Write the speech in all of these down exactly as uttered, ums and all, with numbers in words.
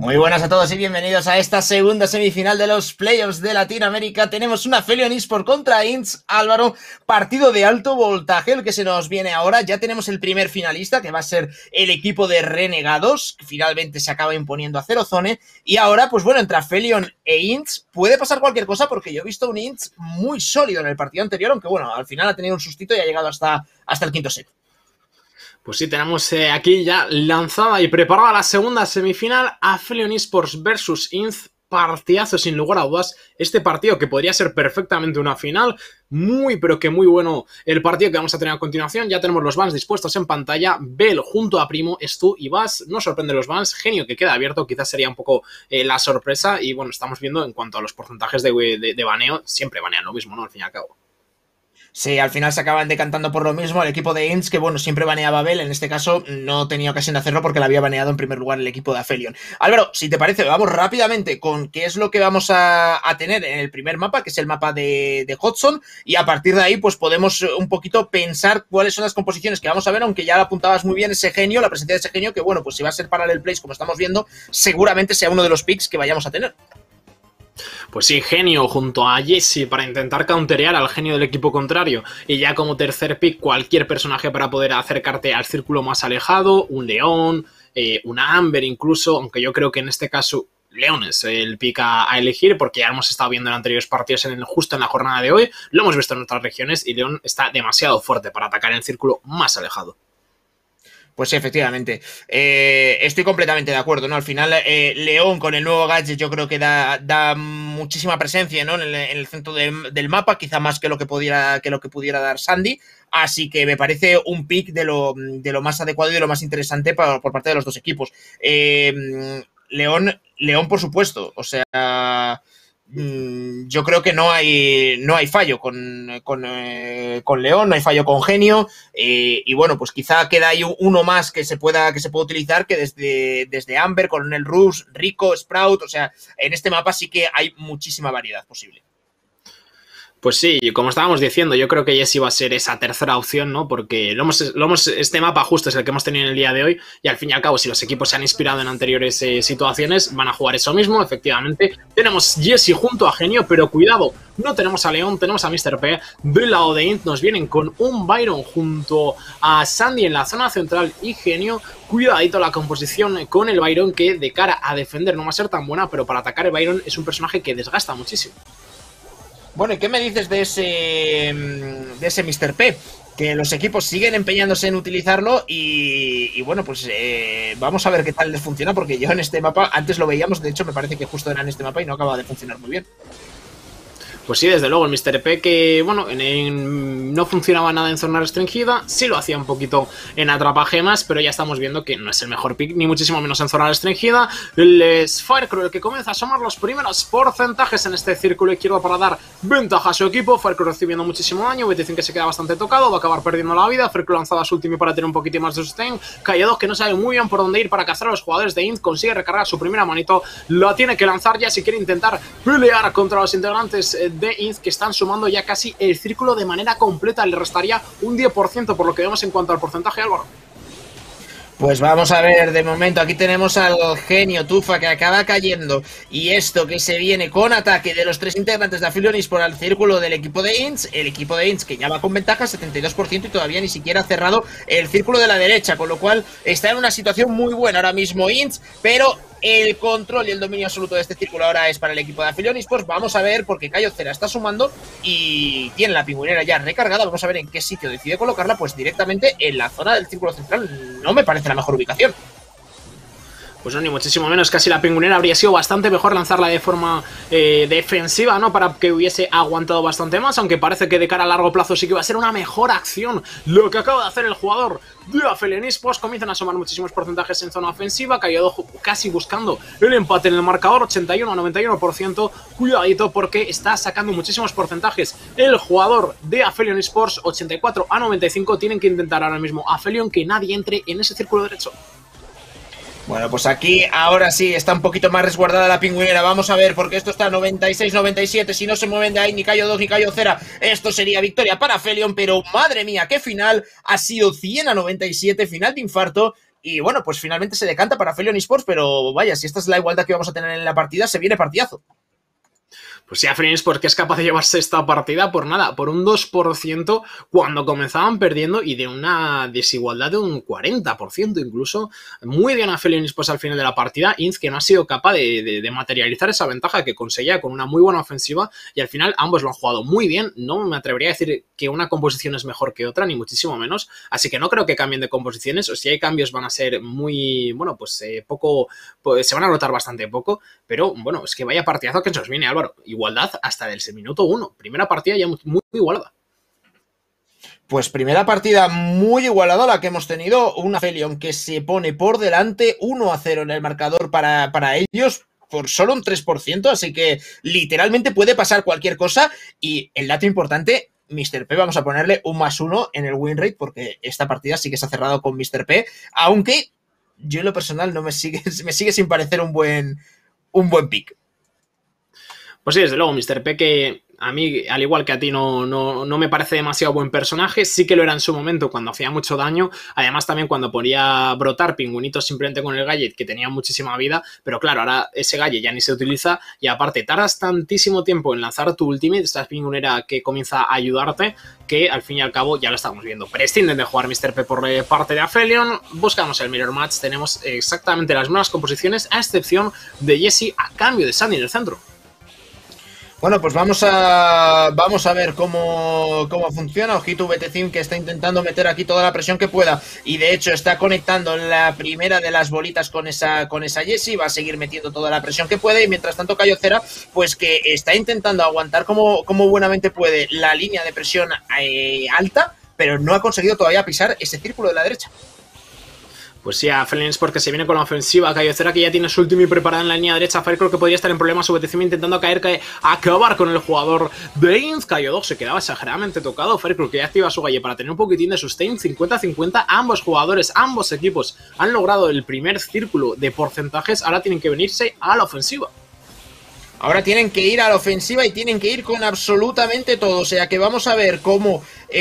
Muy buenas a todos y bienvenidos a esta segunda semifinal de los playoffs de Latinoamérica. Tenemos una Aphelion Esports contra Ints. Álvaro, partido de alto voltaje el que se nos viene ahora. Ya tenemos el primer finalista, que va a ser el equipo de Renegados, que finalmente se acaba imponiendo a Zerozone. Y ahora, pues bueno, entre Aphelion e Ints puede pasar cualquier cosa, porque yo he visto un Ints muy sólido en el partido anterior, aunque bueno, al final ha tenido un sustito y ha llegado hasta, hasta el quinto set. Pues sí, tenemos eh, aquí ya lanzada y preparada la segunda semifinal, Aphelion Esports versus Ints. Partidazo sin lugar a dudas, este partido que podría ser perfectamente una final, muy pero que muy bueno el partido que vamos a tener a continuación. Ya tenemos los bans dispuestos en pantalla, Bell junto a Primo, Stu y Bass, no sorprende los bans, Genio que queda abierto, quizás sería un poco eh, la sorpresa. Y bueno, estamos viendo en cuanto a los porcentajes de, de, de baneo, siempre banean lo mismo, ¿no? Al fin y al cabo. Sí, al final se acaban decantando por lo mismo el equipo de Ints, que bueno, siempre baneaba a Bell. En este caso no tenía ocasión de hacerlo porque la había baneado en primer lugar el equipo de Aphelion. Álvaro, si te parece, vamos rápidamente con qué es lo que vamos a, a tener en el primer mapa, que es el mapa de, de Hudson, y a partir de ahí pues podemos un poquito pensar cuáles son las composiciones que vamos a ver, aunque ya lo apuntabas muy bien ese genio, la presencia de ese genio, que bueno, pues si va a ser Parallel Plays como estamos viendo, seguramente sea uno de los picks que vayamos a tener. Pues sí, Genio junto a Jesse para intentar counterear al genio del equipo contrario. Y ya como tercer pick, cualquier personaje para poder acercarte al círculo más alejado. Un León, eh, una Amber incluso, aunque yo creo que en este caso León es el pick a, a elegir, porque ya hemos estado viendo en anteriores partidos en el, justo en la jornada de hoy. Lo hemos visto en otras regiones y León está demasiado fuerte para atacar en el círculo más alejado. Pues sí, efectivamente. Eh, estoy completamente de acuerdo, ¿no? Al final, eh, León con el nuevo gadget yo creo que da, da muchísima presencia, ¿no? En el, en el centro de, del mapa, quizá más que lo que pudiera, que lo que pudiera dar Sandy. Así que me parece un pick de lo, de lo más adecuado y de lo más interesante para, por parte de los dos equipos. Eh, León, León, por supuesto. O sea, yo creo que no hay no hay fallo con, con, eh, con León, no hay fallo con Genio, eh, y bueno, pues quizá queda ahí uno más que se pueda que se pueda utilizar, que desde, desde Amber, Coronel Rush, Rico, Sprout. O sea, en este mapa sí que hay muchísima variedad posible. Pues sí, como estábamos diciendo, yo creo que Jesse va a ser esa tercera opción, ¿no? Porque lo hemos, lo hemos, este mapa justo es el que hemos tenido en el día de hoy, y al fin y al cabo, si los equipos se han inspirado en anteriores eh, situaciones, van a jugar eso mismo, efectivamente. Tenemos Jesse junto a Genio, pero cuidado, no tenemos a León, tenemos a míster P. Del lado de Int nos vienen con un Byron junto a Sandy en la zona central y Genio. Cuidadito la composición con el Byron, que de cara a defender no va a ser tan buena, pero para atacar el Byron es un personaje que desgasta muchísimo. Bueno, ¿y qué me dices de ese de ese míster P? Que los equipos siguen empeñándose en utilizarlo y, y bueno, pues eh, vamos a ver qué tal les funciona, porque yo en este mapa, antes lo veíamos, de hecho me parece que justo era en este mapa y no acaba de funcionar muy bien. Pues sí, desde luego, el míster P que, bueno, en, en, no funcionaba nada en zona restringida, sí lo hacía un poquito en atrapagemas, pero ya estamos viendo que no es el mejor pick, ni muchísimo menos en zona restringida. Es Firecrow el que comienza a asomar los primeros porcentajes en este círculo izquierdo para dar ventaja a su equipo. Firecrow recibiendo muchísimo daño, B T cinco que se queda bastante tocado, va a acabar perdiendo la vida. Firecrow lanzaba su ultimate para tener un poquito más de sustain. Kayados que no sabe muy bien por dónde ir para cazar a los jugadores de Int, consigue recargar su primera manito, la tiene que lanzar ya si quiere intentar pelear contra los integrantes de Ints, que están sumando ya casi el círculo de manera completa. Le restaría un diez por ciento por lo que vemos en cuanto al porcentaje, Álvaro. Pues vamos a ver, de momento aquí tenemos al genio Tufa que acaba cayendo, y esto que se viene con ataque de los tres integrantes de Aphelion Esports al círculo del equipo de Ints, el equipo de Ints que ya va con ventaja setenta y dos por ciento y todavía ni siquiera ha cerrado el círculo de la derecha, con lo cual está en una situación muy buena ahora mismo Ints, pero el control y el dominio absoluto de este círculo ahora es para el equipo de Aphelion Esports. Vamos a ver, porque Cayo Cera está sumando y tiene la pingüinera ya recargada. Vamos a ver en qué sitio decide colocarla, pues directamente en la zona del círculo central. No me parece la mejor ubicación. Pues no, ni muchísimo menos, casi la pingüinera habría sido bastante mejor lanzarla de forma eh, defensiva, ¿no? Para que hubiese aguantado bastante más, aunque parece que de cara a largo plazo sí que va a ser una mejor acción lo que acaba de hacer el jugador de Aphelion Esports. Comienzan a sumar muchísimos porcentajes en zona ofensiva, Cayado casi buscando el empate en el marcador, ochenta y uno a noventa y uno por ciento. Cuidadito porque está sacando muchísimos porcentajes el jugador de Aphelion Esports, ochenta y cuatro a noventa y cinco. Tienen que intentar ahora mismo Aphelion que nadie entre en ese círculo derecho. Bueno, pues aquí ahora sí está un poquito más resguardada la pingüinera. Vamos a ver, porque esto está noventa y seis noventa y siete. Si no se mueven de ahí ni Cayo dos ni Cayo Cera, esto sería victoria para Aphelion. Pero madre mía, qué final. Ha sido cien a noventa y siete, final de infarto. y bueno, pues finalmente se decanta para Aphelion Esports, pero vaya, si esta es la igualdad que vamos a tener en la partida, se viene partidazo. Pues sí, Aphelion Esports que es capaz de llevarse esta partida por nada, por un dos por ciento cuando comenzaban perdiendo y de una desigualdad de un cuarenta por ciento incluso. Muy bien Aphelion Esports al final de la partida. Inz que no ha sido capaz de, de, de materializar esa ventaja que conseguía con una muy buena ofensiva y al final ambos lo han jugado muy bien. No me atrevería a decir que una composición es mejor que otra, ni muchísimo menos. Así que no creo que cambien de composiciones, o si hay cambios van a ser muy, bueno, pues eh, poco, pues, se van a notar bastante poco. Pero bueno, es que vaya partidazo que se nos viene, Álvaro. Igualdad hasta el minuto uno. Primera partida ya muy, muy igualada. Pues primera partida muy igualada la que hemos tenido. Una Aphelion que se pone por delante uno a cero en el marcador para, para ellos por solo un tres por ciento. Así que literalmente puede pasar cualquier cosa. Y el dato importante, míster P, vamos a ponerle un más uno en el win rate porque esta partida sí que se ha cerrado con míster P. Aunque yo en lo personal no me sigue, me sigue sin parecer un buen, un buen pick. Pues sí, desde luego, míster P, que a mí, al igual que a ti, no, no, no me parece demasiado buen personaje. Sí que lo era en su momento cuando hacía mucho daño. Además, también cuando ponía a brotar pingüinitos simplemente con el gadget, que tenía muchísima vida. Pero claro, ahora ese gadget ya ni se utiliza. Y aparte, tardas tantísimo tiempo en lanzar tu ultimate, esta pingüinera que comienza a ayudarte, que al fin y al cabo ya lo estamos viendo. Prescinden de jugar míster P por parte de Aphelion. Buscamos el mirror match. Tenemos exactamente las mismas composiciones, a excepción de Jessie a cambio de Sandy en el centro. Bueno, pues vamos a vamos a ver cómo, cómo funciona. Ojito V T Sim que está intentando meter aquí toda la presión que pueda y de hecho está conectando la primera de las bolitas con esa con esa Jessie. Va a seguir metiendo toda la presión que puede y mientras tanto Cayocera pues que está intentando aguantar como, como buenamente puede la línea de presión eh, alta, pero no ha conseguido todavía pisar ese círculo de la derecha. Pues sí, a Aphelion Esports que se viene con la ofensiva. Cayocera que ya tiene su ultimate preparada en la línea derecha. Firecrow que podría estar en problemas. V T C intentando caer, caer, acabar con el jugador de Inz. Cayo se quedaba exageradamente tocado. Firecrow que ya activa su galle para tener un poquitín de sustain. cincuenta cincuenta. Ambos jugadores, ambos equipos han logrado el primer círculo de porcentajes. Ahora tienen que venirse a la ofensiva. Ahora tienen que ir a la ofensiva y tienen que ir con absolutamente todo. O sea que vamos a ver cómo,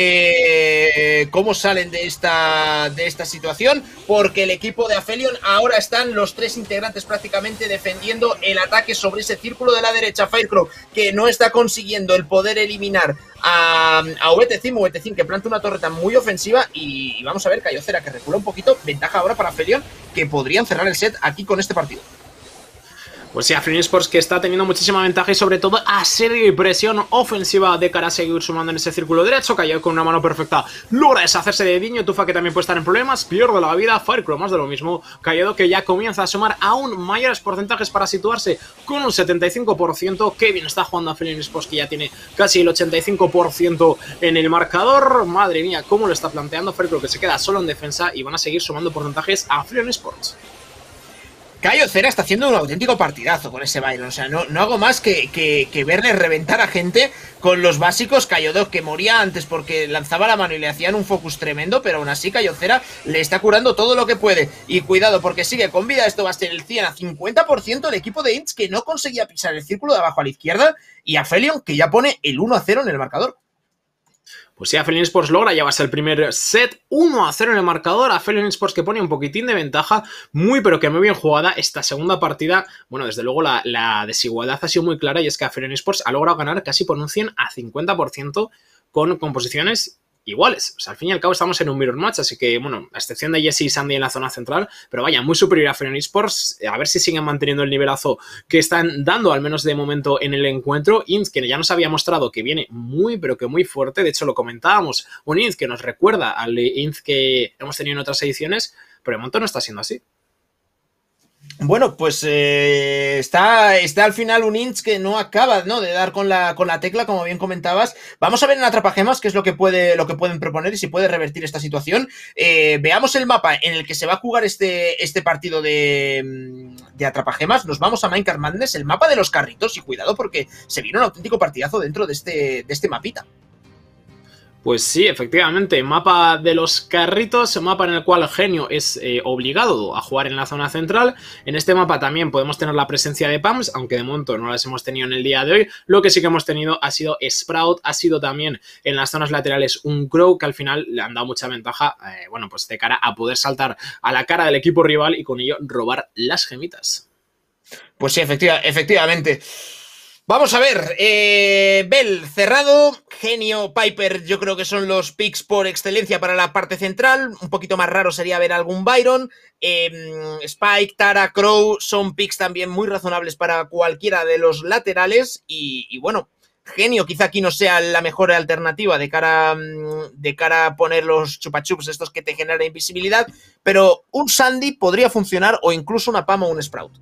eh, cómo salen de esta, de esta situación. Porque el equipo de Aphelion ahora están los tres integrantes prácticamente defendiendo el ataque sobre ese círculo de la derecha. Firecrow que no está consiguiendo el poder eliminar a, a V T C. V T C que planta una torreta muy ofensiva. Y, y vamos a ver Cayocera que recula un poquito. Ventaja ahora para Aphelion que podrían cerrar el set aquí con este partido. Pues sí, Aphelion Esports que está teniendo muchísima ventaja y sobre todo asedio y presión ofensiva de cara a seguir sumando en ese círculo derecho. Cayó con una mano perfecta, logra deshacerse de Diño. Tufa que también puede estar en problemas, pierde la vida. Firecrow más de lo mismo. Cayado que ya comienza a sumar aún mayores porcentajes para situarse con un setenta y cinco por ciento. Qué bien está jugando Aphelion Esports que ya tiene casi el ochenta y cinco por ciento en el marcador. Madre mía, cómo lo está planteando Firecrow que se queda solo en defensa y van a seguir sumando porcentajes a Aphelion Esports. Cayocera está haciendo un auténtico partidazo con ese Byron. O sea, no, no hago más que, que, que verle reventar a gente con los básicos. Cayodog que moría antes porque lanzaba la mano y le hacían un focus tremendo, pero aún así Cayocera le está curando todo lo que puede. Y cuidado porque sigue con vida. Esto va a ser el cien a cincuenta por ciento. El equipo de Inz que no conseguía pisar el círculo de abajo a la izquierda. Y Aphelion que ya pone el uno a cero en el marcador. Pues sí, Aphelion Esports logra llevarse el primer set uno a cero en el marcador. Aphelion Esports que pone un poquitín de ventaja, muy pero que muy bien jugada esta segunda partida. Bueno, desde luego la, la desigualdad ha sido muy clara y es que Aphelion Esports ha logrado ganar casi por un cien a cincuenta por ciento con composiciones iguales. O sea, al fin y al cabo estamos en un mirror match, así que, bueno, a excepción de Jessie y Sandy en la zona central, pero vaya, muy superior a Aphelion Esports. A ver si siguen manteniendo el nivelazo que están dando, al menos de momento, en el encuentro. Inz, que ya nos había mostrado que viene muy, pero que muy fuerte. De hecho, lo comentábamos. Un Inz que nos recuerda al Inz que hemos tenido en otras ediciones, pero de momento no está siendo así. Bueno, pues eh, está, está al final un Inz que no acaba, ¿no?, de dar con la, con la tecla, como bien comentabas. Vamos a ver en Atrapagemas qué es lo que, puede, lo que pueden proponer y si puede revertir esta situación. Eh, veamos el mapa en el que se va a jugar este, este partido de, de Atrapagemas. Nos vamos a Minecraft Madness, el mapa de los carritos. Y cuidado porque se viene un auténtico partidazo dentro de este, de este mapita. Pues sí, efectivamente, mapa de los carritos, mapa en el cual Genio es eh, obligado a jugar en la zona central. En este mapa también podemos tener la presencia de P A Ms, aunque de momento no las hemos tenido en el día de hoy. Lo que sí que hemos tenido ha sido Sprout, ha sido también en las zonas laterales un Crow, que al final le han dado mucha ventaja, eh, bueno, pues de cara a poder saltar a la cara del equipo rival y con ello robar las gemitas. Pues sí, efectiva, efectivamente. Vamos a ver, eh, Bell cerrado, Genio, Piper, yo creo que son los picks por excelencia para la parte central. Un poquito más raro sería ver algún Byron. Eh, Spike, Tara, Crow son picks también muy razonables para cualquiera de los laterales. Y, y bueno, Genio quizá aquí no sea la mejor alternativa de cara, de cara a poner los chupachups estos que te generan invisibilidad. Pero un Sandy podría funcionar, o incluso una P A M o un Sprout.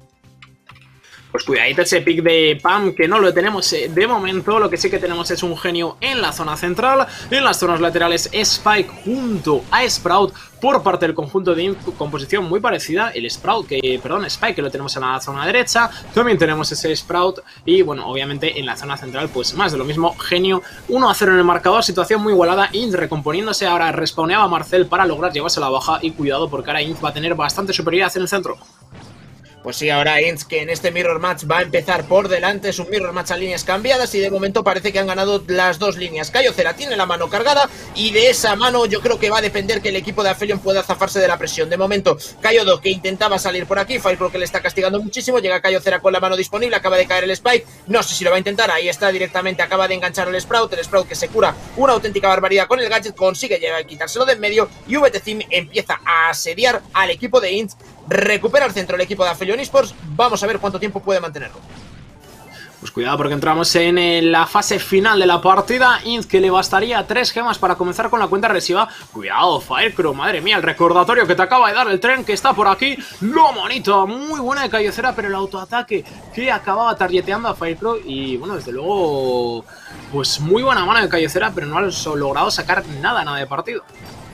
Pues cuidadito ese pick de P A M, que no lo tenemos de momento. Lo que sí que tenemos es un Genio en la zona central. En las zonas laterales Spike junto a Sprout por parte del conjunto de Inc, composición muy parecida. El Sprout, que, perdón, Spike, que lo tenemos en la zona derecha. También tenemos ese Sprout. Y bueno, obviamente en la zona central, pues más de lo mismo. Genio uno a cero en el marcador, situación muy igualada. Inc recomponiéndose, ahora respawneaba a Marcel para lograr llevarse la baja. Y cuidado, porque ahora Inc va a tener bastante superioridad en el centro. Pues sí, ahora Inns, que en este Mirror Match va a empezar por delante, es un Mirror Match a líneas cambiadas y de momento parece que han ganado las dos líneas. Kayocera tiene la mano cargada y de esa mano yo creo que va a depender que el equipo de Aphelion pueda zafarse de la presión. De momento, Kayodo, que intentaba salir por aquí, Firecrow que le está castigando muchísimo, llega Kayocera con la mano disponible, acaba de caer el Spike, no sé si lo va a intentar, ahí está directamente, acaba de enganchar el Sprout, el Sprout que se cura una auténtica barbaridad con el gadget, consigue llegar, quitárselo de en medio y V T Zim empieza a asediar al equipo de Inns. Recupera el centro el equipo de Aphelion Esports. Vamos a ver cuánto tiempo puede mantenerlo. Pues cuidado porque entramos en la fase final de la partida. Inz, que le bastaría tres gemas para comenzar con la cuenta regresiva. Cuidado, Firecrow, madre mía, el recordatorio que te acaba de dar el tren que está por aquí. Lo bonito, muy buena de Kayocera, pero el autoataque que acababa targeteando a Firecrow. Y bueno, desde luego, pues muy buena mano de Kayocera, pero no ha logrado sacar nada, nada de partido.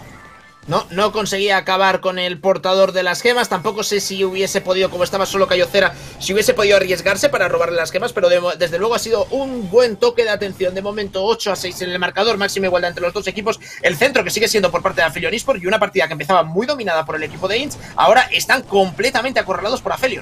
No, no conseguía acabar con el portador de las gemas. Tampoco sé si hubiese podido, como estaba solo Kayocera, si hubiese podido arriesgarse para robarle las gemas. Pero de, desde luego ha sido un buen toque de atención. De momento ocho a seis en el marcador, máxima igualdad entre los dos equipos. El centro que sigue siendo por parte de Aphelion Esports y una partida que empezaba muy dominada por el equipo de Inns. Ahora están completamente acorralados por Aphelion.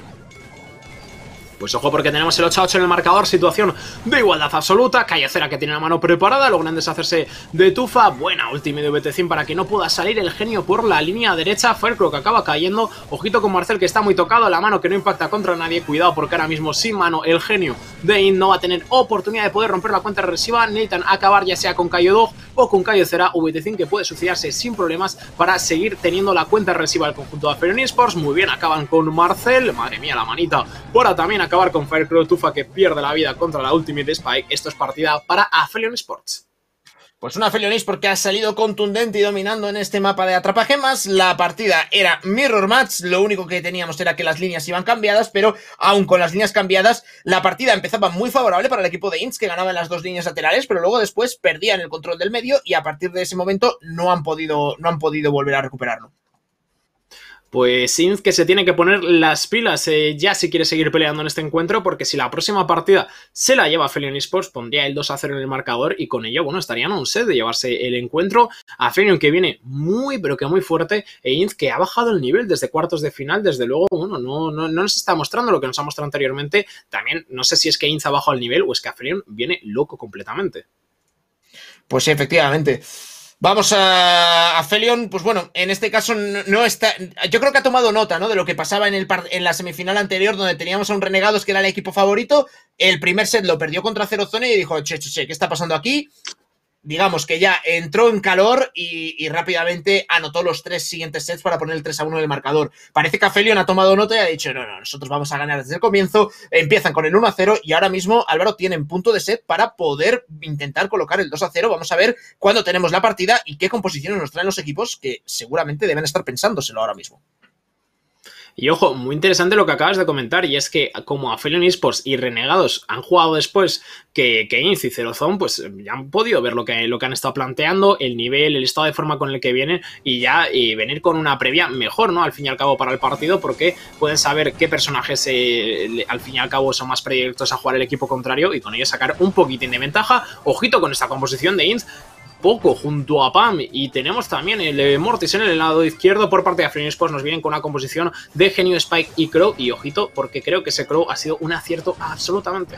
Pues ojo porque tenemos el ocho a ocho en el marcador, situación de igualdad absoluta. Kayocera que tiene la mano preparada, logran deshacerse de Tufa. Buena ultimate de V T Zim para que no pueda salir el Genio por la línea derecha. Firecrow que acaba cayendo, ojito con Marcel que está muy tocado, la mano que no impacta contra nadie. Cuidado porque ahora mismo sin mano el Genio de Inc no va a tener oportunidad de poder romper la cuenta regresiva. Necesitan acabar ya sea con Kayodog o con Kayocera. V T Zim que puede suicidarse sin problemas para seguir teniendo la cuenta regresiva del conjunto de Aphelion Esports. Muy bien, acaban con Marcel, madre mía la manita. Por también acabar con Firecrow. Tufa que pierde la vida contra la ultimate de Spike. Esto es partida para Aphelion Esports. Pues una Aphelion Esports que ha salido contundente y dominando en este mapa de atrapagemas. La partida era Mirror Match, lo único que teníamos era que las líneas iban cambiadas, pero aún con las líneas cambiadas, la partida empezaba muy favorable para el equipo de Inns, que ganaba en las dos líneas laterales, pero luego después perdían el control del medio y a partir de ese momento no han podido, no han podido volver a recuperarlo. Pues Inz que se tiene que poner las pilas eh, ya si quiere seguir peleando en este encuentro, porque si la próxima partida se la lleva Aphelion Esports, pondría el dos a cero en el marcador y con ello, bueno, estarían a un set de llevarse el encuentro. Aphelion que viene muy, pero que muy fuerte, e Inz que ha bajado el nivel desde cuartos de final, desde luego, bueno, no, no, no nos está mostrando lo que nos ha mostrado anteriormente. También no sé si es que Inz ha bajado el nivel o es que Aphelion viene loco completamente. Pues sí, efectivamente. Vamos a Aphelion, pues bueno, en este caso no, no está... Yo creo que ha tomado nota, ¿no?, de lo que pasaba en, el par, en la semifinal anterior, donde teníamos a un Renegados que era el equipo favorito. El primer set lo perdió contra Zero Zone y dijo, che, che, che, ¿qué está pasando aquí? Digamos que ya entró en calor y, y rápidamente anotó los tres siguientes sets para poner el tres a uno en el marcador. Parece que Aphelion ha tomado nota y ha dicho, no, no, nosotros vamos a ganar desde el comienzo. Empiezan con el uno a cero y ahora mismo Álvaro tienen punto de set para poder intentar colocar el dos a cero. Vamos a ver cuándo tenemos la partida y qué composiciones nos traen los equipos, que seguramente deben estar pensándoselo ahora mismo. Y ojo, muy interesante lo que acabas de comentar, y es que como Aphelion Esports y Renegados han jugado después que, que Inz y Zero Zone, pues ya han podido ver lo que, lo que han estado planteando, el nivel, el estado de forma con el que vienen, y ya y venir con una previa mejor, ¿no?, al fin y al cabo para el partido, porque pueden saber qué personajes eh, al fin y al cabo son más predilectos a jugar el equipo contrario y con ello sacar un poquitín de ventaja. Ojito con esta composición de Inz. Poco junto a Pam, y tenemos también el eh, Mortis en el lado izquierdo. Por parte de Aphelion Esports nos vienen con una composición de Genio, Spike y Crow, y ojito porque creo que ese Crow ha sido un acierto absolutamente.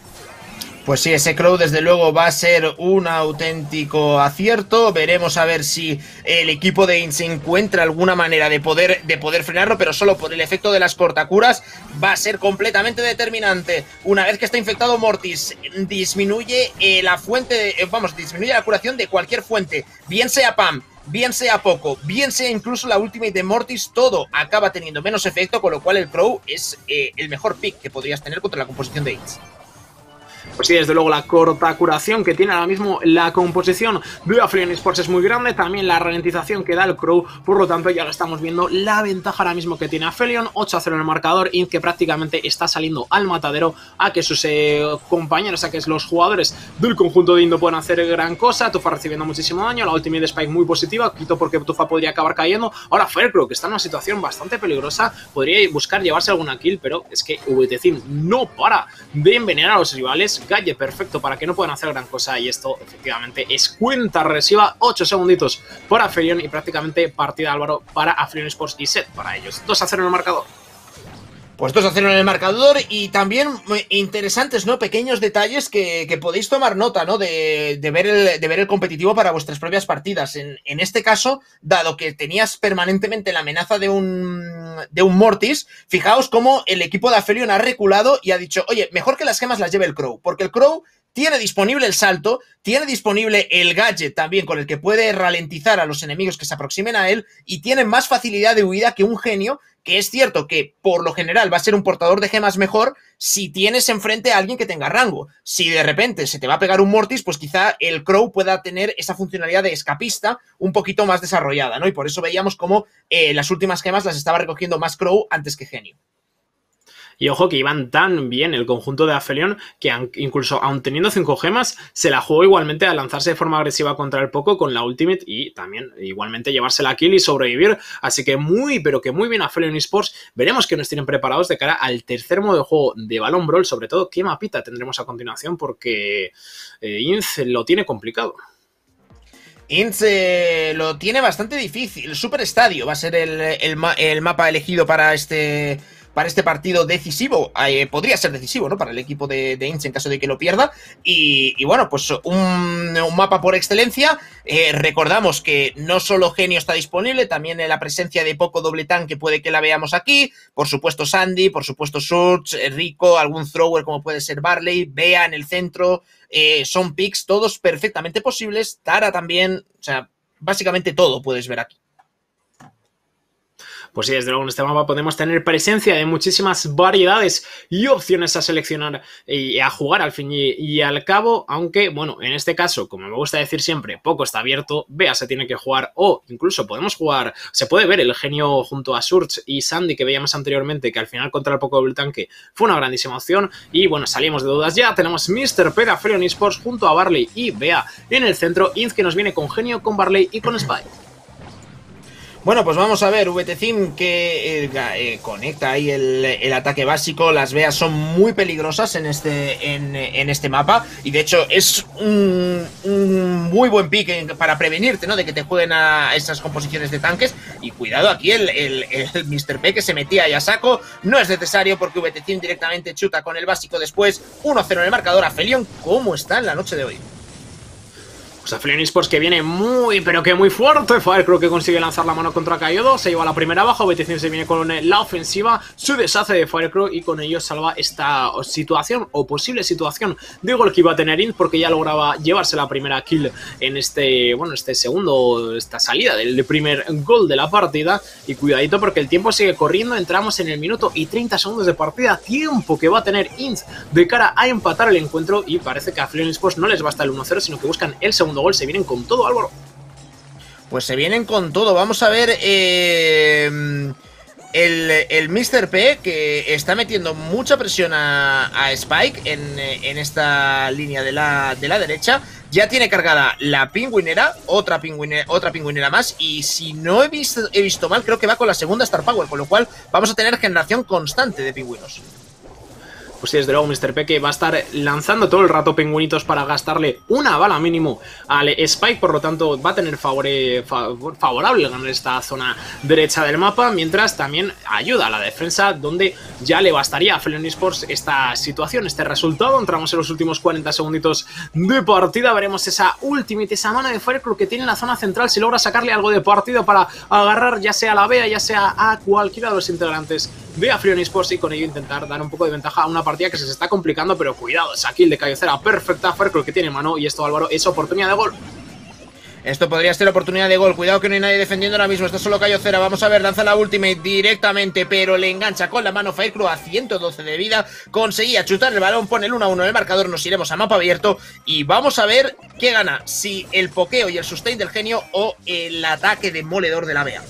Pues sí, ese Crow desde luego va a ser un auténtico acierto. Veremos a ver si el equipo de Inns encuentra alguna manera de poder, de poder frenarlo, pero solo por el efecto de las cortacuras va a ser completamente determinante. Una vez que está infectado Mortis, disminuye eh, la fuente, de, eh, vamos, disminuye la curación de cualquier fuente, bien sea Pam, bien sea Poco, bien sea incluso la ultimate de Mortis, todo acaba teniendo menos efecto, con lo cual el Crow es eh, el mejor pick que podrías tener contra la composición de Inns. Pues sí, desde luego la corta curación que tiene ahora mismo la composición de Aphelion Esports es muy grande, también la ralentización que da el Crow, por lo tanto ya lo estamos viendo, la ventaja ahora mismo que tiene Aphelion, ocho a cero en el marcador, Inz que prácticamente está saliendo al matadero a que sus eh, compañeros, a que los jugadores del conjunto de Indo puedan hacer gran cosa. Tufa recibiendo muchísimo daño, la ultimate de Spike muy positiva, quito porque Tufa podría acabar cayendo. Ahora Firecrow, que está en una situación bastante peligrosa, podría buscar llevarse alguna kill, pero es que V T Zim no para de envenenar a los rivales. Galle perfecto para que no puedan hacer gran cosa, y esto efectivamente es cuenta regresiva, ocho segunditos para Aphelion y prácticamente partida Álvaro para Aphelion Esports y set para ellos, dos a cero en el marcador. Pues dos a cero en el marcador, y también interesantes, ¿no? Pequeños detalles que, que podéis tomar nota, ¿no? De, de, ver el, de ver el competitivo para vuestras propias partidas. En, en este caso, dado que tenías permanentemente la amenaza de un, de un Mortis, fijaos cómo el equipo de Aphelion ha reculado y ha dicho, oye, mejor que las gemas las lleve el Crow, porque el Crow tiene disponible el salto, tiene disponible el gadget también con el que puede ralentizar a los enemigos que se aproximen a él, y tiene más facilidad de huida que un genio, que es cierto que por lo general va a ser un portador de gemas mejor si tienes enfrente a alguien que tenga rango. Si de repente se te va a pegar un Mortis, pues quizá el Crow pueda tener esa funcionalidad de escapista un poquito más desarrollada, ¿no? Y por eso veíamos cómo eh, las últimas gemas las estaba recogiendo más Crow antes que genio. Y ojo que iban tan bien el conjunto de Aphelion que incluso aun teniendo cinco gemas se la jugó igualmente a lanzarse de forma agresiva contra el Poco con la ultimate y también igualmente llevarse la kill y sobrevivir. Así que muy pero que muy bien Aphelion Esports. Veremos qué nos tienen preparados de cara al tercer modo de juego de Balón Brawl, sobre todo qué mapita tendremos a continuación, porque eh, Inz lo tiene complicado. Inz eh, lo tiene bastante difícil. El Super Estadio va a ser el, el, el mapa elegido para este... para este partido decisivo, eh, podría ser decisivo, ¿no? Para el equipo de, de Inns en caso de que lo pierda. Y, y bueno, pues un, un mapa por excelencia. Eh, recordamos que no solo Genio está disponible, también la presencia de Poco doble tanque puede que la veamos aquí. Por supuesto Sandy, por supuesto Surge, Rico, algún thrower como puede ser Barley, Bea en el centro. Eh, son picks todos perfectamente posibles. Tara también, o sea, básicamente todo puedes ver aquí. Pues sí, desde luego en este mapa podemos tener presencia de muchísimas variedades y opciones a seleccionar y a jugar al fin y, y al cabo, aunque, bueno, en este caso, como me gusta decir siempre, Poco está abierto, Bea se tiene que jugar, o incluso podemos jugar, se puede ver el Genio junto a Surge y Sandy que veíamos anteriormente, que al final contra el Poco doble tanque fue una grandísima opción, y bueno, salimos de dudas ya, tenemos míster P de Aphelion Esports junto a Barley y Bea en el centro, Inz que nos viene con Genio, con Barley y con Spike. Bueno, pues vamos a ver, V T Zim que eh, eh, conecta ahí el, el ataque básico. Las Beas son muy peligrosas en este, en, en este mapa, y de hecho es un, un muy buen pick para prevenirte, ¿no? De que te jueguen a esas composiciones de tanques. Y cuidado aquí el, el, el míster P que se metía ahí a saco. No es necesario porque V T Zim directamente chuta con el básico después. uno a cero en el marcador. Aphelion, ¿cómo está en la noche de hoy? Pues Aphelion Esports que viene muy, pero que muy fuerte. Firecrow que consigue lanzar la mano contra Kaido, se lleva la primera baja. V T C se viene con la ofensiva, se deshace de Firecrow y con ello salva esta situación o posible situación de gol que iba a tener Inz, porque ya lograba llevarse la primera kill en este, bueno, este segundo, esta salida del primer gol de la partida. Y cuidadito porque el tiempo sigue corriendo, entramos en el minuto y treinta segundos de partida, tiempo que va a tener Inz de cara a empatar el encuentro, y parece que a Aphelion Esports no les basta el uno cero, sino que buscan el segundo gol. Se vienen con todo, Álvaro. Pues se vienen con todo. Vamos a ver eh, el, el míster P que está metiendo mucha presión a, a Spike en, en esta línea de la, de la derecha. Ya tiene cargada la pingüinera, otra pingüinera, otra pingüinera más, y si no he visto, he visto mal, creo que va con la segunda Star Power, con lo cual vamos a tener generación constante de pingüinos. Pues sí, desde luego míster P que va a estar lanzando todo el rato pingüinitos para gastarle una bala mínimo al Spike, por lo tanto va a tener favore, fa, favorable ganar esta zona derecha del mapa, mientras también ayuda a la defensa, donde ya le bastaría a Felion Esports esta situación, este resultado. Entramos en los últimos cuarenta segunditos de partida, veremos esa ultimate, esa mano de Fireclaw que tiene en la zona central, si logra sacarle algo de partido para agarrar ya sea a la Bea, ya sea a cualquiera de los integrantes de Felion Esports, y con ello intentar dar un poco de ventaja a una partida que se está complicando, pero cuidado, esa kill de Cayocera perfecta, Fireclaw que tiene mano, y esto, Álvaro, es oportunidad de gol. Esto podría ser oportunidad de gol. Cuidado que no hay nadie defendiendo ahora mismo. Está solo Cayocera. Vamos a ver, lanza la ultimate directamente, pero le engancha con la mano Fireclaw a ciento doce de vida. Conseguía chutar el balón, pone el uno a uno en el marcador. Nos iremos a mapa abierto y vamos a ver qué gana. Si el pokeo y el sustain del genio o el ataque demoledor de la Bea.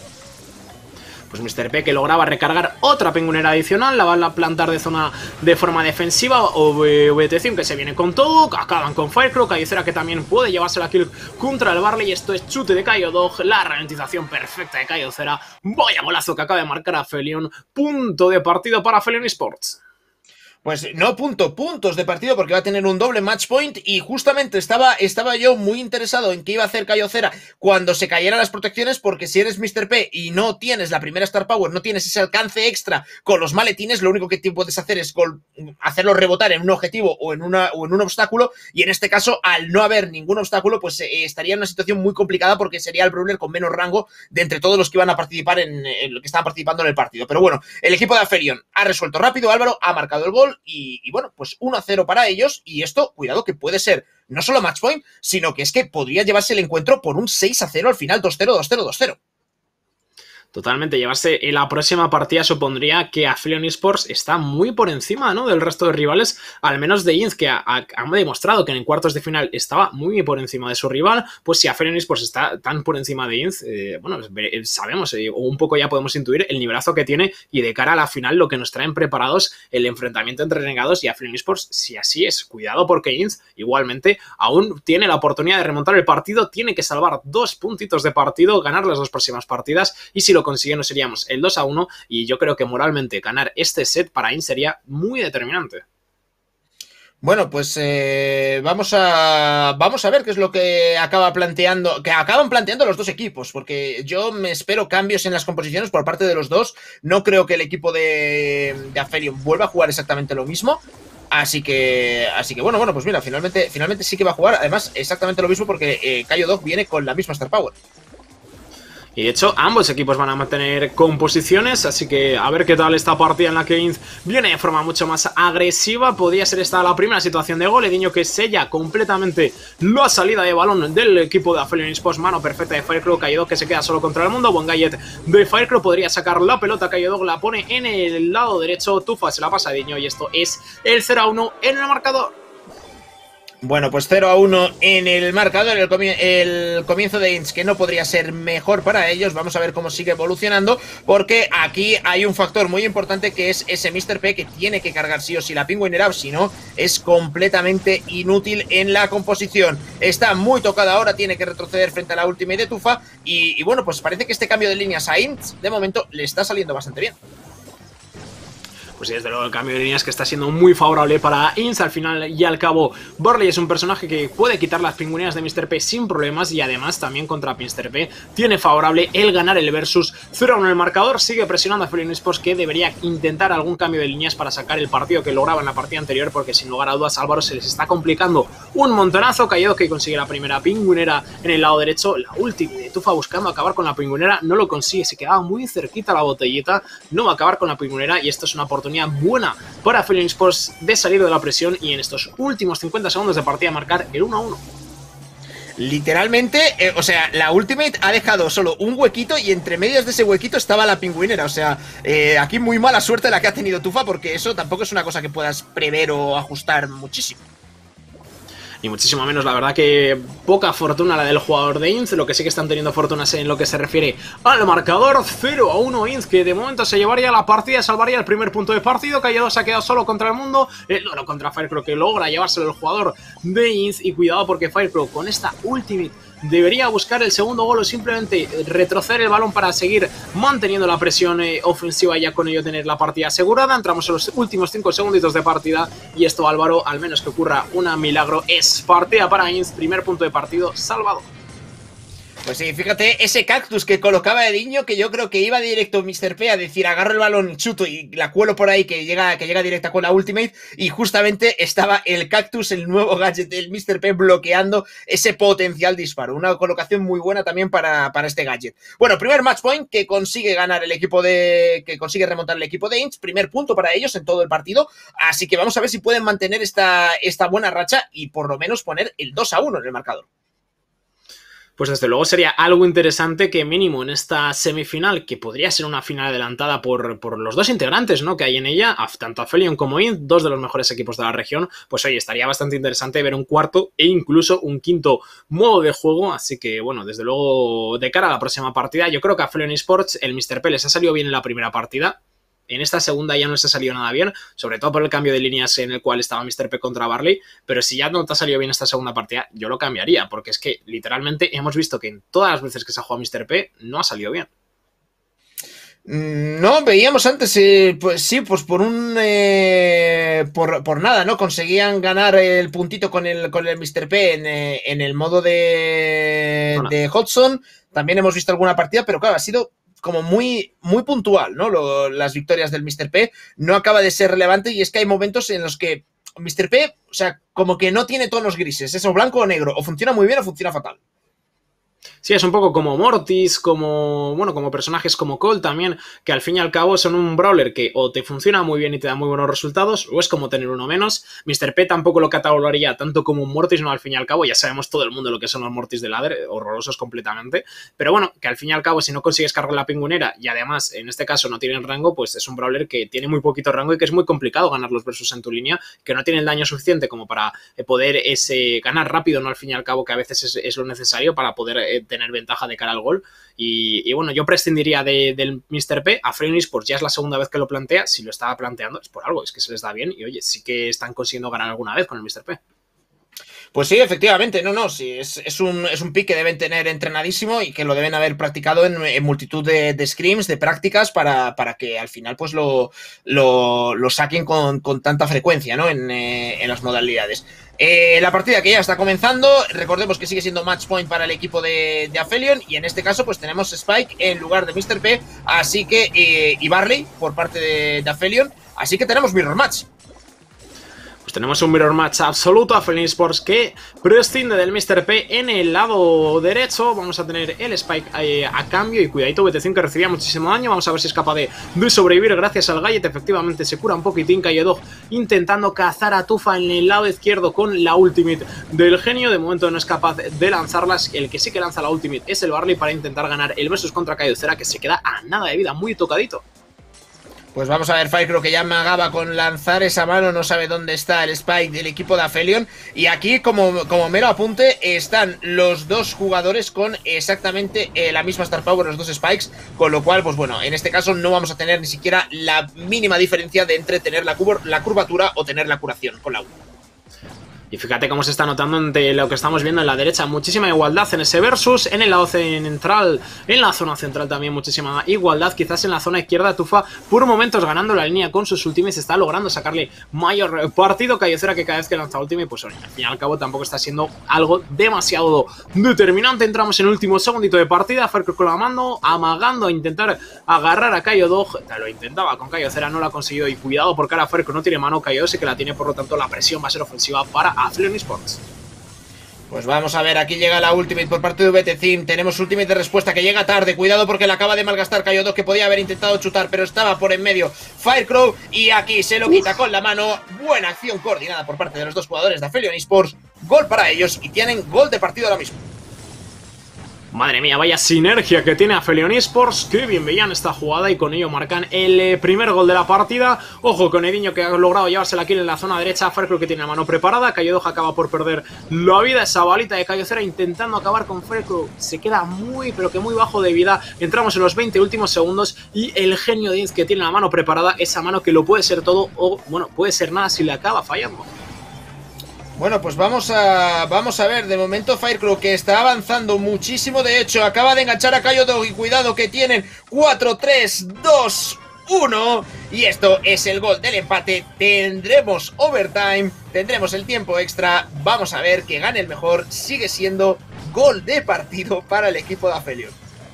Pues míster P que lograba recargar otra pingüinera adicional, la van a plantar de zona de forma defensiva, o V T cinco que se viene con todo, acaban con Fireclaw, Cayocera que también puede llevarse la kill contra el Barley, y esto es chute de Cayodog, la ralentización perfecta de Cayocera, vaya golazo que acaba de marcar a Felion, punto de partido para Felion Esports. Pues no punto, puntos de partido, porque va a tener un doble match point, y justamente estaba, estaba yo muy interesado en qué iba a hacer Cayocera cuando se cayeran las protecciones, porque si eres míster P y no tienes la primera Star Power, no tienes ese alcance extra con los maletines, lo único que puedes hacer es hacerlo rebotar en un objetivo o en, una, o en un obstáculo, y en este caso, al no haber ningún obstáculo, pues eh, estaría en una situación muy complicada, porque sería el brawler con menos rango de entre todos los que iban a participar en, en lo que estaban participando en el partido. Pero bueno, el equipo de Aferion ha resuelto rápido, Álvaro ha marcado el gol. Y, y bueno, pues uno a cero para ellos, y esto, cuidado, que puede ser no solo match point, sino que es que podría llevarse el encuentro por un seis a cero al final, dos cero, dos cero, dos cero. Totalmente, llevarse en la próxima partida supondría que Felion Esports está muy por encima, ¿no?, del resto de rivales, al menos de Inz, que ha, ha, ha demostrado que en cuartos de final estaba muy por encima de su rival. Pues si Felion Esports está tan por encima de Inz, eh, bueno, sabemos, eh, o un poco ya podemos intuir el nivelazo que tiene, y de cara a la final lo que nos traen preparados el enfrentamiento entre Renegados y Felion Esports. Si así es, cuidado, porque Inz igualmente aún tiene la oportunidad de remontar el partido, tiene que salvar dos puntitos de partido, ganar las dos próximas partidas, y si lo consigue nos seríamos el dos a uno, y yo creo que moralmente ganar este set para Inz sería muy determinante. Bueno, pues eh, vamos a vamos a ver qué es lo que acaba planteando, que acaban planteando los dos equipos, porque yo me espero cambios en las composiciones por parte de los dos. No creo que el equipo de, de Aferion vuelva a jugar exactamente lo mismo. Así que, así que bueno, bueno, pues mira, finalmente, finalmente sí que va a jugar, además, exactamente lo mismo, porque eh, Cayodog viene con la misma Star Power. Y de hecho, ambos equipos van a mantener composiciones, así que a ver qué tal esta partida en la que Inz viene de forma mucho más agresiva. Podría ser esta la primera situación de gol. Ediño que sella completamente la salida de balón del equipo de Felion Esports. Mano perfecta de Fireclaw, Cayodog que se queda solo contra el mundo. Buen gadget de Fireclaw, podría sacar la pelota. Cayodog la pone en el lado derecho. Tufa se la pasa a Ediño, y esto es el cero a uno en el marcador. Bueno, pues cero a uno en el marcador, el, comi el comienzo de Inz, que no podría ser mejor para ellos. Vamos a ver cómo sigue evolucionando, porque aquí hay un factor muy importante, que es ese míster P que tiene que cargar sí o sí la pingüinera, si no es completamente inútil en la composición. Está muy tocada ahora, tiene que retroceder frente a la ultimate de Tufa, y, y bueno, pues parece que este cambio de líneas a Inz de momento le está saliendo bastante bien. Pues sí, desde luego el cambio de líneas que está siendo muy favorable para Inz. Al final y al cabo, Barley es un personaje que puede quitar las pingüineras de míster P sin problemas, y además también contra míster P tiene favorable el ganar el versus. Cero a uno en el marcador, sigue presionando a Felion Esports, que debería intentar algún cambio de líneas para sacar el partido que lograba en la partida anterior, porque sin lugar a dudas Álvaro se les está complicando un montonazo. Cayodog que consigue la primera pingüinera en el lado derecho, la última de Tufa buscando acabar con la pingüinera, no lo consigue, se quedaba muy cerquita la botellita, no va a acabar con la pingüinera, y esto es una oportunidad buena para Felion Esports de salir de la presión y en estos últimos cincuenta segundos de partida marcar el uno a uno. Literalmente, eh, o sea, la ultimate ha dejado solo un huequito, y entre medias de ese huequito estaba la pingüinera. O sea, eh, aquí muy mala suerte la que ha tenido Tufa, porque eso tampoco es una cosa que puedas prever o ajustar muchísimo. Ni muchísimo menos, la verdad que poca fortuna la del jugador de Inz. Lo que sí que están teniendo fortuna es en lo que se refiere al marcador. Cero a uno Inz, que de momento se llevaría la partida, salvaría el primer punto de partido. Cayodog se ha quedado solo contra el mundo, el duelo contra Fireclaw que logra llevárselo el jugador de Inz. Y cuidado, porque Fireclaw con esta ultimate debería buscar el segundo gol o simplemente retroceder el balón para seguir manteniendo la presión eh, ofensiva y ya con ello tener la partida asegurada. Entramos en los últimos cinco segunditos de partida y esto, Álvaro, al menos que ocurra un milagro, es partida para Inns, primer punto de partido salvado. Pues sí, fíjate, ese cactus que colocaba Ediño, que yo creo que iba directo míster P a decir, agarro el balón, chuto y la cuelo por ahí, que llega, que llega directa con la ultimate, y justamente estaba el cactus, el nuevo gadget del míster P, bloqueando ese potencial disparo. Una colocación muy buena también para, para este gadget. Bueno, primer match point que consigue ganar el equipo de... que consigue remontar el equipo de Inns, primer punto para ellos en todo el partido, así que vamos a ver si pueden mantener esta, esta buena racha y por lo menos poner el dos a uno en el marcador. Pues desde luego sería algo interesante que mínimo en esta semifinal, que podría ser una final adelantada por, por los dos integrantes, ¿no?, que hay en ella, tanto Aphelion como Inns, dos de los mejores equipos de la región, pues oye, estaría bastante interesante ver un cuarto e incluso un quinto modo de juego, así que bueno, desde luego de cara a la próxima partida, yo creo que a Aphelion Esports el míster P les ha salido bien en la primera partida. En esta segunda ya no les ha salido nada bien, sobre todo por el cambio de líneas en el cual estaba míster P contra Barley, pero si ya no te ha salido bien esta segunda partida, yo lo cambiaría, porque es que literalmente hemos visto que en todas las veces que se ha jugado míster P no ha salido bien. No, veíamos antes, eh, pues sí, pues por un eh, por, por nada, ¿no? Conseguían ganar el puntito con el, con el míster P en, eh, en el modo de, de Hodgson. También hemos visto alguna partida, pero claro, ha sido como muy, muy puntual, ¿no? Lo, las victorias del míster P no acaba de ser relevante y es que hay momentos en los que míster P, o sea, como que no tiene tonos grises, es o blanco o negro, o funciona muy bien o funciona fatal. Sí, es un poco como Mortis, como bueno, como personajes como Cole también, que al fin y al cabo son un brawler que o te funciona muy bien y te da muy buenos resultados, o es como tener uno menos. míster P tampoco lo catalogaría tanto como un Mortis, no, al fin y al cabo, ya sabemos todo el mundo lo que son los Mortis de ladder, horrorosos completamente, pero bueno, que al fin y al cabo, si no consigues cargar la pingüinera y además, en este caso, no tienen rango, pues es un brawler que tiene muy poquito rango y que es muy complicado ganar los versus en tu línea, que no tiene el daño suficiente como para poder ese, ganar rápido, no, al fin y al cabo, que a veces es, es lo necesario para poder eh, tener ventaja de cara al gol. Y, y bueno, yo prescindiría de, del míster P. A Aphelion Esports ya es la segunda vez que lo plantea. Si lo estaba planteando es por algo, es que se les da bien y oye, sí que están consiguiendo ganar alguna vez con el míster P. Pues sí, efectivamente, no, no, sí, es, es, un, es un pick que deben tener entrenadísimo y que lo deben haber practicado en, en multitud de, de scrims, de prácticas, para, para que al final pues lo, lo, lo saquen con, con tanta frecuencia, ¿no? En, eh, en las modalidades. Eh, la partida que ya está comenzando, recordemos que sigue siendo match point para el equipo de, de Aphelion y en este caso pues tenemos Spike en lugar de míster P, así que, eh, y Barley por parte de, de Aphelion, así que tenemos mirror match. Pues tenemos un mirror match absoluto a Aphelion Esports que prescinde del míster P en el lado derecho. Vamos a tener el Spike eh, a cambio y cuidadito B T cinco que recibía muchísimo daño. Vamos a ver si es capaz de, de sobrevivir gracias al gadget. Efectivamente se cura un poquitín. Kaiyodog intentando cazar a Tufa en el lado izquierdo con la ultimate del genio. De momento no es capaz de lanzarlas. El que sí que lanza la ultimate es el Barley para intentar ganar el versus contra Kaiocera, que se queda a nada de vida, muy tocadito. Pues vamos a ver, Firecrow que ya amagaba con lanzar esa mano, no sabe dónde está el Spike del equipo de Aphelion. Y aquí, como, como mero apunte, están los dos jugadores con exactamente eh, la misma Star Power, los dos Spikes. Con lo cual, pues bueno, en este caso no vamos a tener ni siquiera la mínima diferencia de entre tener la, cur la curvatura o tener la curación con la U. Y fíjate cómo se está notando entre lo que estamos viendo en la derecha, muchísima igualdad en ese versus, en el lado central, en la zona central también muchísima igualdad, quizás en la zona izquierda Tufa por momentos ganando la línea con sus ultimates, está logrando sacarle mayor partido. Kaiocera que cada vez que lanza ultimate, pues oye, al fin y al cabo tampoco está siendo algo demasiado determinante. Entramos en el último segundito de partida, Firecrow con la mano, amagando a intentar agarrar a Kaiyodog, lo intentaba con Kaiocera, no lo ha conseguido y cuidado porque ahora Firecrow no tiene mano, Kaiyodog sí que la tiene, por lo tanto la presión va a ser ofensiva para Aphelion Esports. Pues vamos a ver, aquí llega la ultimate por parte de V T C. Tenemos ultimate de respuesta que llega tarde. Cuidado porque la acaba de malgastar Kaiyodog, que podía haber intentado chutar, pero estaba por en medio Firecrow. Y aquí se lo quita con la mano. Buena acción coordinada por parte de los dos jugadores de Aphelion Esports. Gol para ellos y tienen gol de partido ahora mismo. Madre mía, vaya sinergia que tiene Aphelion Esports. Qué bien veían esta jugada y con ello marcan el eh, primer gol de la partida. Ojo con Ediño que ha logrado llevarse la kill en la zona derecha. Firecrow que tiene la mano preparada. Kaiyodog acaba por perder la vida. Esa balita de Kaiocera intentando acabar con Firecrow. Se queda muy, pero que muy bajo de vida. Entramos en los veinte últimos segundos y el genio de Inns que tiene la mano preparada. Esa mano que lo puede ser todo o, bueno, puede ser nada si le acaba fallando. Bueno, pues vamos a vamos a ver, de momento Firecrow que está avanzando muchísimo, de hecho acaba de enganchar a Kayodog y cuidado que tienen cuatro, tres, dos, uno y esto es el gol del empate, tendremos overtime, tendremos el tiempo extra, vamos a ver que gane el mejor, sigue siendo gol de partido para el equipo de Aphelion.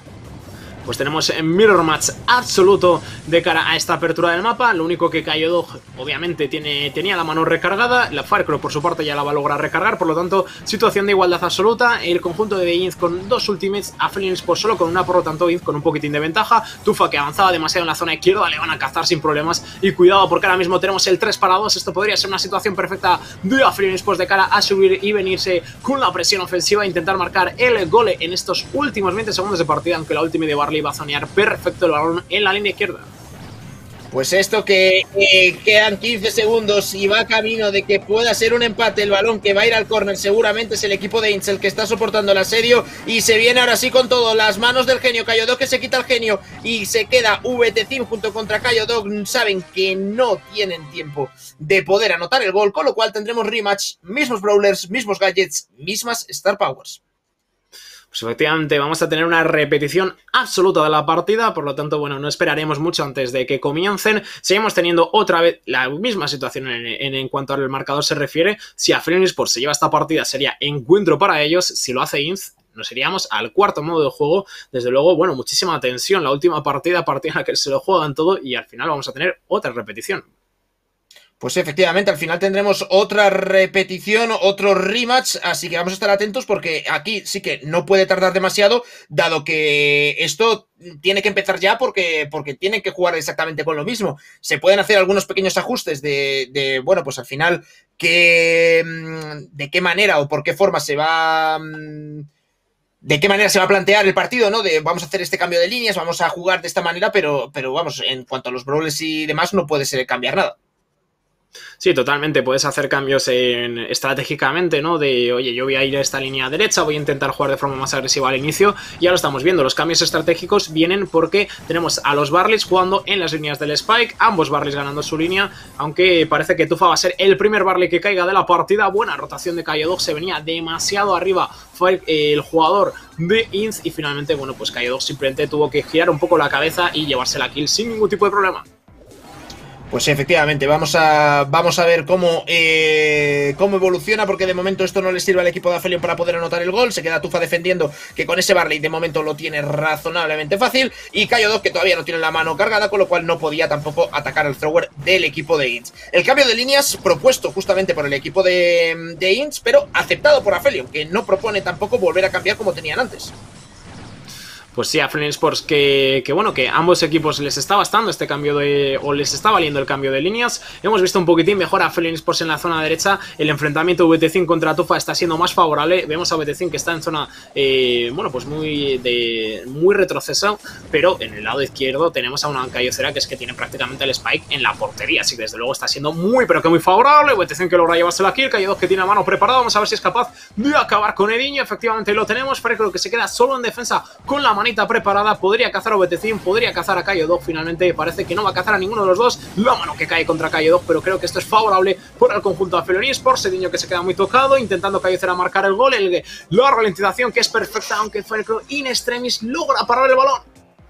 Pues tenemos mirror match absoluto de cara a esta apertura del mapa. Lo único que Kayodog obviamente tiene, tenía la mano recargada. La Firecrow por su parte ya la va a lograr recargar. Por lo tanto, situación de igualdad absoluta. El conjunto de Inz con dos ultimates, Aphelion Esports solo con una, por lo tanto Inz con un poquitín de ventaja. Tufa que avanzaba demasiado en la zona izquierda, le van a cazar sin problemas. Y cuidado porque ahora mismo tenemos el tres para dos. Esto podría ser una situación perfecta de Aphelion Esports de cara a subir y venirse con la presión ofensiva e intentar marcar el gol en estos últimos veinte segundos de partida, aunque la ultimate de Barley va a zonear perfecto el balón en la línea izquierda. Pues esto que eh, quedan quince segundos y va camino de que pueda ser un empate, el balón que va a ir al córner seguramente es el equipo de Inz el que está soportando el asedio y se viene ahora sí con todo, las manos del genio, Kayodog que se quita el genio y se queda V T Team junto contra Kayodog, saben que no tienen tiempo de poder anotar el gol, con lo cual tendremos rematch, mismos brawlers, mismos gadgets, mismas Star Powers. Pues efectivamente vamos a tener una repetición absoluta de la partida, por lo tanto, bueno, no esperaremos mucho antes de que comiencen. Seguimos teniendo otra vez la misma situación en, en, en cuanto al marcador se refiere. Si Aphelion Esports se lleva esta partida sería encuentro para ellos, si lo hace Inz nos iríamos al cuarto modo de juego. Desde luego, bueno, muchísima tensión, la última partida, partida en la que se lo juegan todo y al final vamos a tener otra repetición. Pues efectivamente, al final tendremos otra repetición, otro rematch, así que vamos a estar atentos porque aquí sí que no puede tardar demasiado, dado que esto tiene que empezar ya porque, porque tienen que jugar exactamente con lo mismo. Se pueden hacer algunos pequeños ajustes de, de bueno, pues al final, que, de qué manera o por qué forma se va... de qué manera se va a plantear el partido, ¿no? De vamos a hacer este cambio de líneas, vamos a jugar de esta manera, pero, pero vamos, en cuanto a los brawlers y demás, no puede ser cambiar nada. Sí, totalmente, puedes hacer cambios en, estratégicamente, ¿no? De, oye, yo voy a ir a esta línea derecha, voy a intentar jugar de forma más agresiva al inicio. Ya lo estamos viendo, los cambios estratégicos vienen porque tenemos a los Barleys jugando en las líneas del Spike, ambos Barleys ganando su línea, aunque parece que Tufa va a ser el primer Barley que caiga de la partida. Buena rotación de Kayodog, se venía demasiado arriba, fue el jugador de Inz y finalmente, bueno, pues Kayodog simplemente tuvo que girar un poco la cabeza y llevarse la kill sin ningún tipo de problema. Pues efectivamente, vamos a, vamos a ver cómo, eh, cómo evoluciona, porque de momento esto no le sirve al equipo de Aphelion para poder anotar el gol. Se queda Tufa defendiendo, que con ese Barley de momento lo tiene razonablemente fácil. Y Kayodog, que todavía no tiene la mano cargada, con lo cual no podía tampoco atacar al thrower del equipo de Inz. El cambio de líneas propuesto justamente por el equipo de, de Inz, pero aceptado por Aphelion, que no propone tampoco volver a cambiar como tenían antes. Pues sí, a Aphelion Esports que, que bueno, que a ambos equipos les está bastando este cambio de, o les está valiendo el cambio de líneas. Hemos visto un poquitín mejor a Aphelion Esports en la zona derecha. El enfrentamiento V T cinco contra Tufa está siendo más favorable. Vemos a V T cinco que está en zona, eh, bueno, pues muy de muy retroceso, pero en el lado izquierdo tenemos a una Kayocera que es que tiene prácticamente el Spike en la portería, así que desde luego está siendo muy, pero que muy favorable. V T cinco que logra llevarse la kill, Kayodog que tiene la mano preparada. Vamos a ver si es capaz de acabar con Ediño. Efectivamente lo tenemos. Firecrow que se queda solo en defensa con la manita preparada, podría cazar a V T cinco, podría cazar a Kayodog, finalmente parece que no va a cazar a ninguno de los dos, la mano que cae contra Kayodog, pero creo que esto es favorable por el conjunto de Aphelion Esports. Ediño que se queda muy tocado, intentando Kayocera marcar el gol, el, la ralentización que es perfecta, aunque Firecrow in extremis logra parar el balón.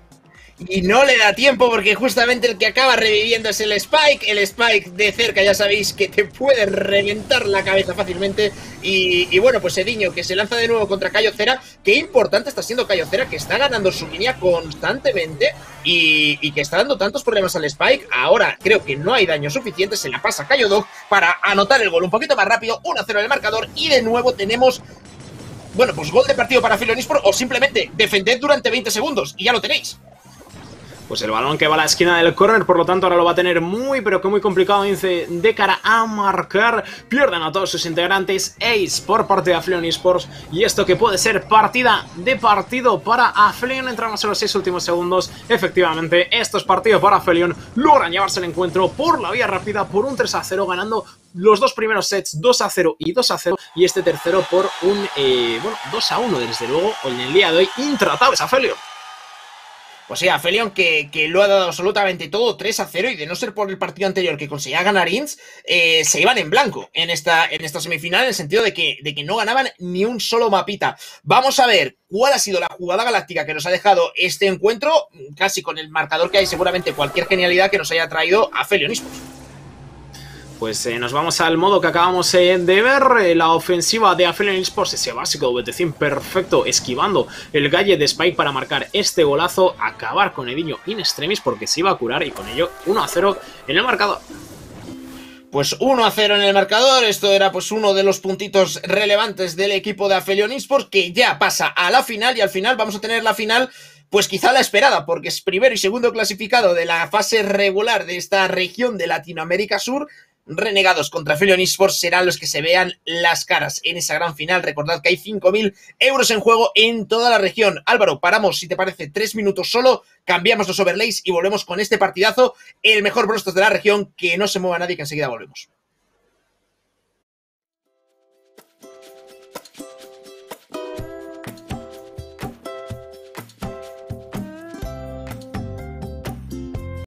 Y no le da tiempo porque justamente el que acaba reviviendo es el Spike. El Spike de cerca ya sabéis que te puede reventar la cabeza fácilmente. Y, y bueno, pues Ediño que se lanza de nuevo contra Kayocera. Qué importante está siendo Kayocera, que está ganando su línea constantemente y, y que está dando tantos problemas al Spike. Ahora creo que no hay daño suficiente. Se la pasa a Kayodog para anotar el gol un poquito más rápido. uno a cero en el marcador y de nuevo tenemos... bueno, pues gol de partido para Aphelion Esports o simplemente defended durante veinte segundos y ya lo tenéis. Pues el balón que va a la esquina del córner, por lo tanto ahora lo va a tener muy pero que muy complicado Ince de cara a marcar. Pierden a todos sus integrantes, ace por parte de Aphelion Esports y esto que puede ser partida de partido para Aphelion. Entramos en los seis últimos segundos. Efectivamente, estos partidos para Aphelion logran llevarse el encuentro por la vía rápida por un tres a cero, ganando los dos primeros sets dos a cero y dos a cero y este tercero por un eh, bueno, dos a uno. Desde luego en el día de hoy intratables Aphelion. Pues sí, Aphelion que, que lo ha dado absolutamente todo, tres a cero, y de no ser por el partido anterior que conseguía ganar Inns, eh, se iban en blanco en esta, en esta semifinal, en el sentido de que, de que no ganaban ni un solo mapita. Vamos a ver cuál ha sido la jugada galáctica que nos ha dejado este encuentro, casi con el marcador que hay, seguramente cualquier genialidad que nos haya traído Aphelion Esports. Pues eh, nos vamos al modo que acabamos eh, de ver, eh, la ofensiva de Aphelion Esports, ese básico de V T cien perfecto, esquivando el gadget de Spike para marcar este golazo, acabar con Ediño in extremis porque se iba a curar, y con ello uno a cero en el marcador. Pues uno a cero en el marcador, esto era pues uno de los puntitos relevantes del equipo de Aphelion Esports, que ya pasa a la final, y al final vamos a tener la final, pues quizá la esperada, porque es primero y segundo clasificado de la fase regular de esta región de Latinoamérica Sur. Renegados contra Aphelion Esports serán los que se vean las caras en esa gran final. Recordad que hay cinco mil euros en juego en toda la región. Álvaro, paramos, si te parece, tres minutos solo, cambiamos los overlays y volvemos con este partidazo, el mejor Brawl Stars de la región. Que no se mueva nadie, que enseguida volvemos.